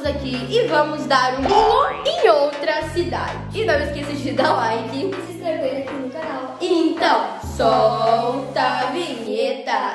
estamos aqui e vamos dar um pulo em outra cidade. E não esqueça de dar like E se inscrever aqui no canal. Então, solta a vinheta.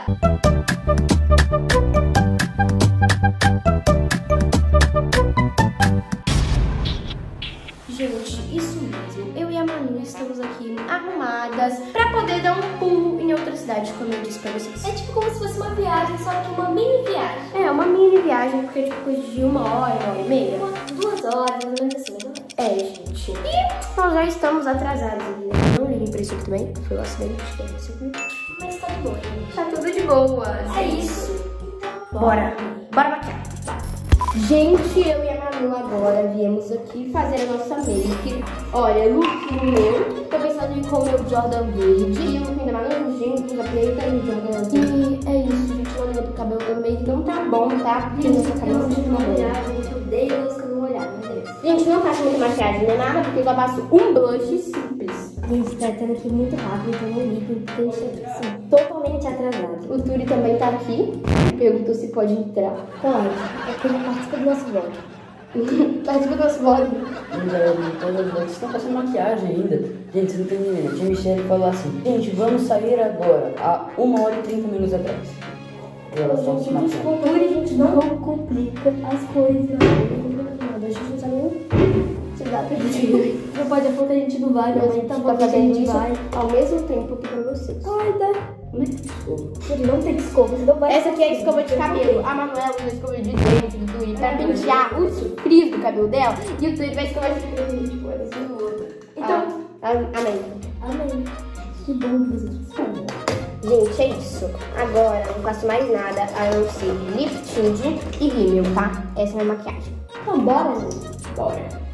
Gente, isso mesmo. Eu e a Manu estamos aqui arrumadas pra poder dar um pulo em outra cidade, como eu disse pra vocês. É tipo como se fosse uma viagem, só que uma mini viagem. É, uma mini viagem, porque é tipo coisa de 1 hora, 1h30. 2 horas, mais ou menos assim, né? É, gente. E nós já estamos atrasados, né? Não liguem pra isso aqui também. Foi um acidente, isso aqui. Mas tá de boa, gente. Tá tudo de boa. É isso. Então, Bora maquiar. Gente, eu e a Manu agora viemos aqui fazer a nossa make. Olha, look meu. Tô pensando em com o meu Jordan verde. E o look da Manu, gente, usa preta e Jordan verde. E é isso, gente. Olha, o cabelo do make não tá bom, tá? Porque nossa cabeça de molhada, gente, odeio os cabelo molhado, meu Deus. Gente, não faço muita maquiagem nem nada, porque eu só passo um blush simples. Gente, tá tendo aqui muito rápido, então não ligue, porque a gente tá assim, totalmente atrasado. O Turi também tá aqui. Perguntou se pode entrar. Pode, é porque ele participa do nosso vlog. Participa do nosso vlog. Vocês estão fazendo maquiagem ainda. Gente, vocês não tem ninguém. A tia Michelle falou assim: gente, vamos sair agora, há 1h30 minutos atrás. E elas estão se maquiando. Desculpa, gente, não complica as coisas. Não complica nada, a gente não sabe nem se dá pra gente. Não pode apontar que a gente não vai, mas A gente tá tá bom que a fazendo gente isso vai. ao mesmo tempo aqui pra vocês. Ai, dá. Ele não tem escova, você não vai. Essa aqui é a escova de cabelo. A Manuela usa a escova de dente do Turi pra pentear os frios do cabelo dela. E o Turi vai escovar esse cabelo de coisa assim no outro. Então, amém. amém. Que bom que você descobriu. Gente, é isso. Agora não faço mais nada a não ser lip tint e rímel, tá? Essa é a minha maquiagem. Então, bora, gente. Bora.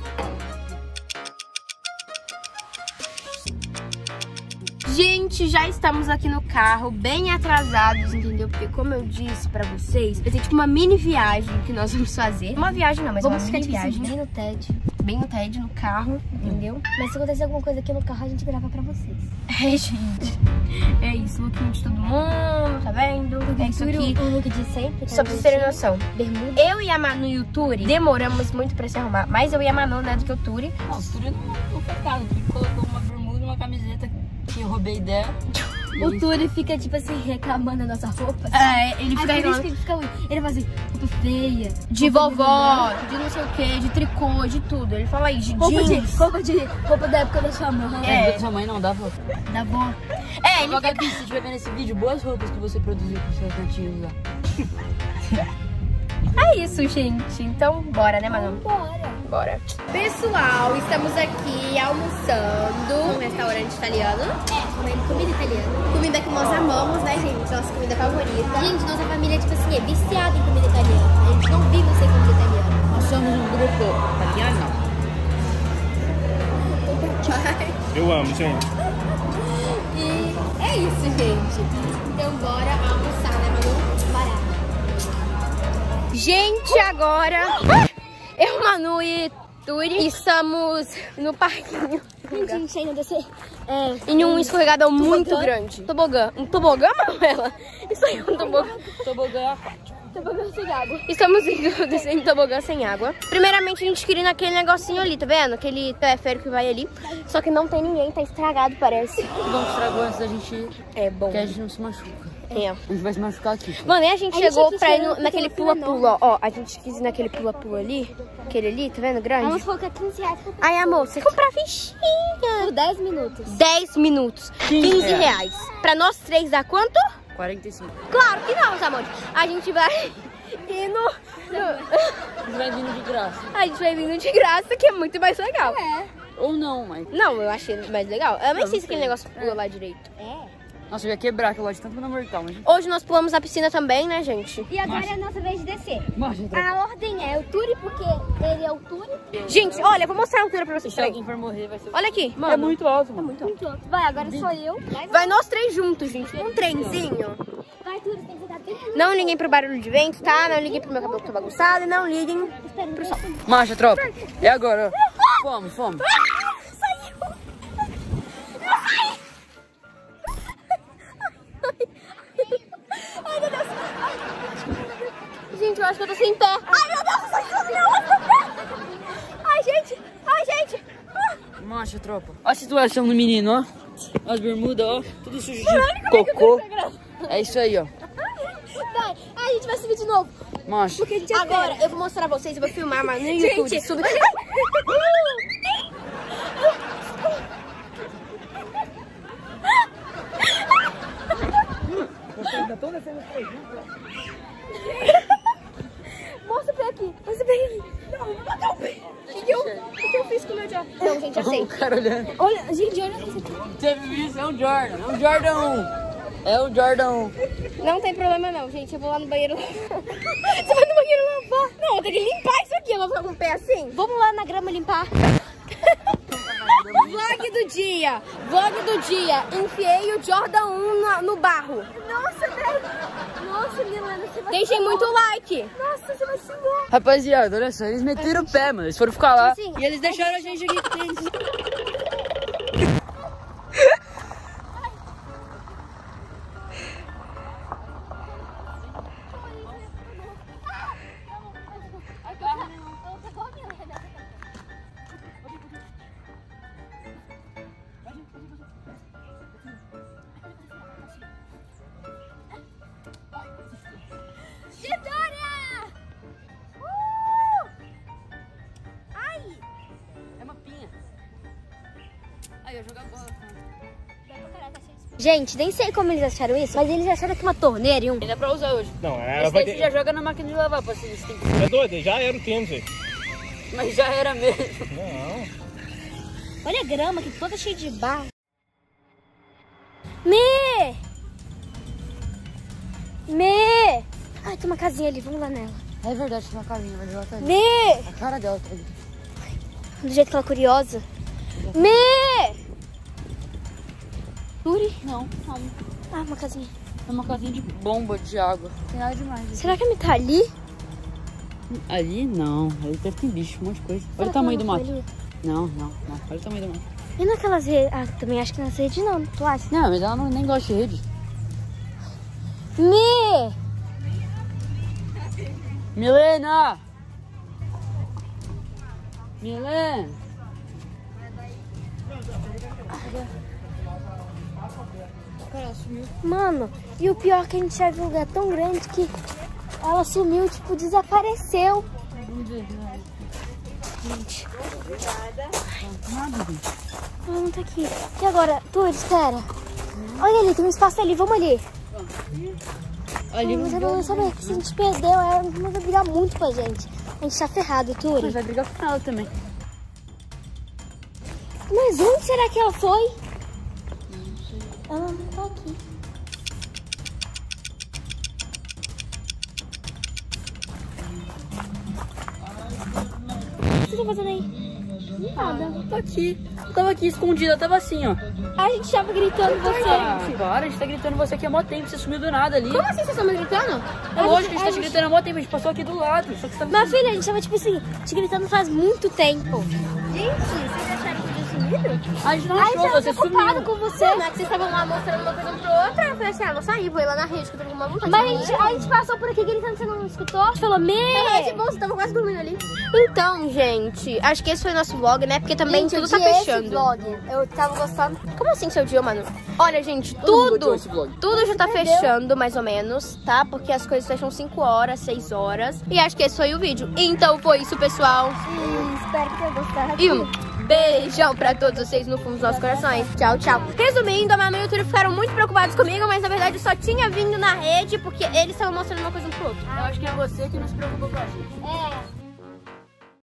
Gente, já estamos aqui no carro, bem atrasados, entendeu? Porque como eu disse pra vocês, vai ter tipo uma mini viagem que nós vamos fazer. Uma viagem não, mas Vamos uma ficar mini tipo assim, viagem. bem no TED. Bem no TED, no carro, entendeu? Mas se acontecer alguma coisa aqui no carro, a gente grava pra vocês. É, gente. É isso, lookinho de todo mundo, tá vendo? É isso aqui. O look de sempre. Só pra vocês terem noção. Bermuda. Eu e a Manu e o Turi demoramos muito pra se arrumar. Mais eu e a Manu, né, do que o Turi. Não, o Turi não foi caro. O Turi colocou uma bermuda e uma camiseta que eu roubei dela. O Turi fica, tipo assim, reclamando da nossa roupa. É, ele fica Aí por reclamando isso que ele fala assim, roupa feia. de vovó, de não sei o que, de tricô, de tudo. Ele fala aí, de jeans. Roupa da época da sua mãe. É, da sua mãe não, da avó. Da avó. É, ele Ó, Gabi, se estiver vendo esse vídeo, boas roupas que você produziu com seus netinhos lá. É isso, gente. Então, bora, né, Manu? Bora. Bora. Pessoal, estamos aqui almoçando num restaurante italiano. Comendo comida italiana. Comida que nós amamos, né, gente? Nossa comida favorita. Gente, nossa família, tipo assim, é viciada em comida italiana. A gente não vive sem comida italiana. Nós somos um grupo italiano. Eu amo, gente. E é isso, gente. Então, bora almoçar, né, Manu? Barato. Gente, agora eu, Manu e Turi estamos no parquinho. Gente, a gente ainda descer. Em um escorregadão muito Tobogã. grande. Tobogã. Um tobogã, Manuela? Isso aí é um tobogã. Tobogã aquático. Tobogã sem água. Estamos indo descendo tobogã sem água. Primeiramente, a gente queria ir naquele negocinho ali, tá vendo? Aquele teleférico que vai ali. Só que não tem ninguém, tá estragado, parece. Bom, estragou antes da gente ir, É bom. porque a gente não se machuca. É. A gente vai se machucar aqui. Mano, e a gente A gente chegou quis pra ir ir naquele naquele fila pula-pula, ó. A gente quis ir naquele pula-pula ali. Aquele ali, tá vendo? Grande. Vamos colocar 15 reais pra Ai, amor, você comprar fichinha. por 10 minutos. 10 minutos. 15 reais. Pra nós três dá quanto? 45. Claro que não, meus amores. A gente vai ir no... A gente vai vindo de graça. A gente vai vindo de graça, que é muito mais legal. Ou não, mas... Não, eu achei mais legal. Eu nem Não sei se sei. aquele negócio pula lá direito. Nossa, eu ia quebrar aquela loja tanto na mortal, mas... Hoje nós pulamos na piscina também, né, gente? E agora é a nossa vez de descer. Marcha, A ordem é o Turi, porque ele é o Turi. Gente, olha, eu vou mostrar a altura pra vocês. Se Peraí. alguém for morrer, vai ser... Olha aqui, mano. É muito alto, mano. Muito alto. Vai, agora sou eu. Vai nós três juntos, gente. Um trenzinho. Vai, Turi, tem que dar tempo. Não liguem pro barulho de vento, tá? Não liguem pro meu cabelo que tá bagunçado. E não liguem pro sol. Marcha, tropa. É agora, ó. Fomos, fomos. Gente, eu acho que eu tô sem pé. Ai, meu Deus, eu tô sem pé. Mancha, tropa. Olha a situação do menino, ó. As bermudas, ó. Tudo sujo de cocô. É isso aí, ó. Vai, a gente vai subir de novo. Mancha. Agora, eu vou mostrar pra vocês, eu vou filmar mas no YouTube. Gente, Subir. Mostra o pé aqui. Mostra o pé aqui. Não, vou botar o pé. O que eu fiz com o meu Jordan? Não, gente, eu sei. O cara olhando. Olha, gente, olha isso aqui. Você viu isso? É um Jordan. É um Jordan 1. É o Jordan 1. Não tem problema não, gente. Eu vou lá no banheiro. Você vai no banheiro lavar? Não, eu tenho que limpar isso aqui. Eu vou ficar com o pé assim. Vamos lá na grama limpar. Vlog do dia. Vlog do dia. Enfiei o Jordan 1 no barro. Nossa, Deus. Nossa, Milena, você vai Deixem muito like. Nossa, você vai se embora. Rapaziada, olha só. Eles meteram o pé, mano. Eles foram ficar lá. Sim. E eles deixaram a gente aqui. É uma pinha. Aí, eu jogar bola. Gente, nem sei como eles acharam isso, mas eles acharam que uma torneira e um... Ainda pra usar hoje. Não, ela Esse vai daí ter... você já joga na máquina de lavar, pra vocês. É doido, já era o tênis aí. Mas já era mesmo. Não. Olha a grama, que toda cheia de barro. Ai, tem uma casinha ali, vamos lá nela. É verdade, tem uma carinha, mas ela tá ali. Mê! A cara dela tá ali. Do jeito que ela é curiosa. Yuri? Não. Ah, uma casinha. É uma casinha de bomba de água. Não tem nada demais. Será que a minha tá ali? Ali não. Ali deve ter bicho, um monte de coisa. Olha Será o que tamanho ela do não mato. foi ali? Não. Olha o tamanho do mato. E naquelas redes? Ah, também acho que nas redes não, tu acha? Não, mas ela nem gosta de rede. Milena! Milena! Cara, sumiu. Mano, e o pior é que a gente já viu um lugar tão grande que ela sumiu, tipo, desapareceu. Vamos ver. Gente, Nada, gente. ela não tá aqui. E agora? Túlio, espera. Olha ali, tem um espaço ali, vamos ali. Ali Mas vamos eu não sabia que se a gente perdeu, ela não vai brigar muito com a gente. A gente tá ferrado, Túlio. Mas vai brigar com ela também. Mas onde será que ela foi? Ela não tá aqui. O que você tá fazendo aí? Nada. Tá aqui. Tava aqui escondida, tava assim, ó. A gente tava gritando você. Ah, para, a gente tá gritando você aqui há mó tempo, você sumiu do nada ali. Como assim vocês estão me gritando? É lógico que a gente tá te gritando há mó tempo, a gente passou aqui do lado. Só que você tá... Minha filha, a gente tava tipo assim, te gritando faz muito tempo. Gente, vocês acharam que eu tinha sumido? A gente não Ai, achou, já você tô ocupada sumiu. com você. Não, é que vocês estavam lá mostrando uma coisa um pro outra. Eu falei assim, ah, vou sair, vou ir lá na rede, que eu tô com uma vontade. Mas a gente passou por aqui gritando, você não escutou? A gente falou, Mas é bom, vocês estavam quase dormindo ali. Então, gente, acho que esse foi o nosso vlog, né? Porque também tudo tá fechando. Vlog, eu tava gostando. Como assim, seu dia, mano? Olha, gente, mundo tudo esse vlog. já tá fechando, mais ou menos, tá? Porque as coisas fecham 5 horas, 6 horas. E acho que esse foi o vídeo. Então foi isso, pessoal. Espero que tenha gostado. E um beijão pra todos vocês no fundo dos nossos corações. Tchau, tchau. Resumindo, a mamãe e o Túlio ficaram muito preocupados comigo, mas na verdade eu só tinha vindo na rede porque eles estavam mostrando uma coisa um pro outro. Eu acho que é você que não se preocupou com a gente. É.